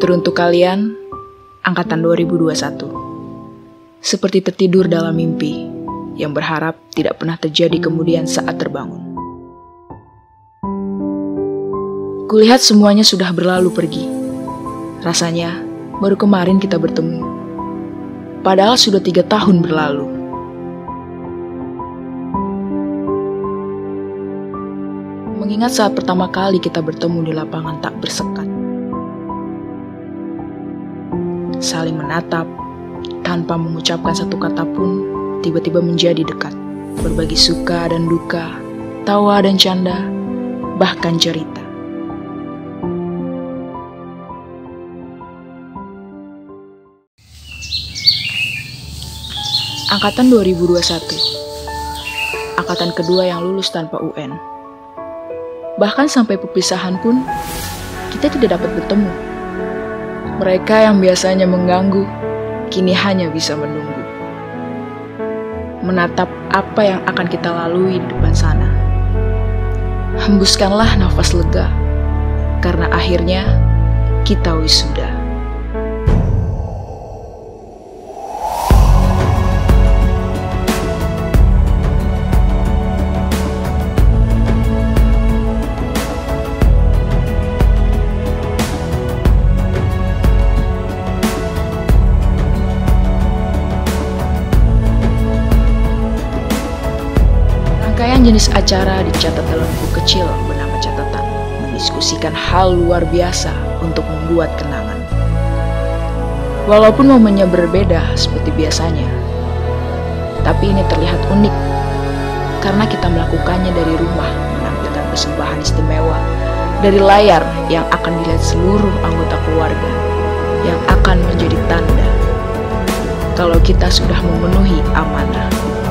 Teruntuk kalian, Angkatan 2021. Seperti tertidur dalam mimpi, yang berharap tidak pernah terjadi kemudian saat terbangun. Kulihat semuanya sudah berlalu pergi. Rasanya, baru kemarin kita bertemu. Padahal sudah 3 tahun berlalu. Mengingat saat pertama kali kita bertemu di lapangan tak bersekat. Saling menatap, tanpa mengucapkan satu kata pun, tiba-tiba menjadi dekat. Berbagi suka dan duka, tawa dan canda, bahkan cerita. Angkatan 2021. Angkatan kedua yang lulus tanpa UN. Bahkan sampai perpisahan pun, kita tidak dapat bertemu. Mereka yang biasanya mengganggu, kini hanya bisa menunggu. Menatap apa yang akan kita lalui di depan sana. Hembuskanlah nafas lega, karena akhirnya kita wisuda. Rangkaian jenis acara dicatat dalam buku kecil bernama catatan, mendiskusikan hal luar biasa untuk membuat kenangan. Walaupun momennya berbeda seperti biasanya, tapi ini terlihat unik karena kita melakukannya dari rumah, menampilkan persembahan istimewa dari layar yang akan dilihat seluruh anggota keluarga, yang akan menjadi tanda kalau kita sudah memenuhi amanah.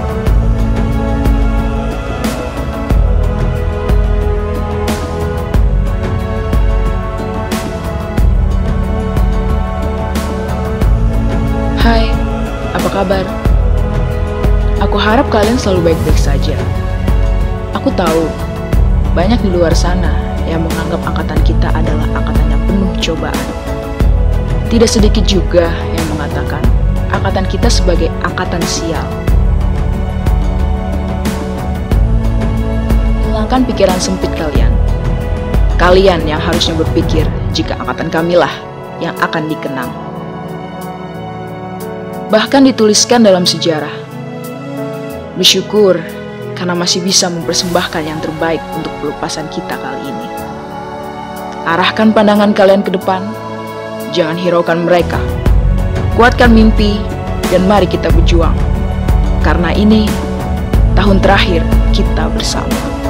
Hai, apa kabar? Aku harap kalian selalu baik-baik saja. Aku tahu, banyak di luar sana yang menganggap angkatan kita adalah angkatan yang penuh cobaan. Tidak sedikit juga yang mengatakan angkatan kita sebagai angkatan sial. Hilangkan pikiran sempit kalian. Kalian yang harusnya berpikir jika angkatan kamilah yang akan dikenang. Bahkan dituliskan dalam sejarah. Bersyukur karena masih bisa mempersembahkan yang terbaik untuk pelepasan kita kali ini. Arahkan pandangan kalian ke depan, jangan hiraukan mereka. Kuatkan mimpi dan mari kita berjuang. Karena ini tahun terakhir kita bersama.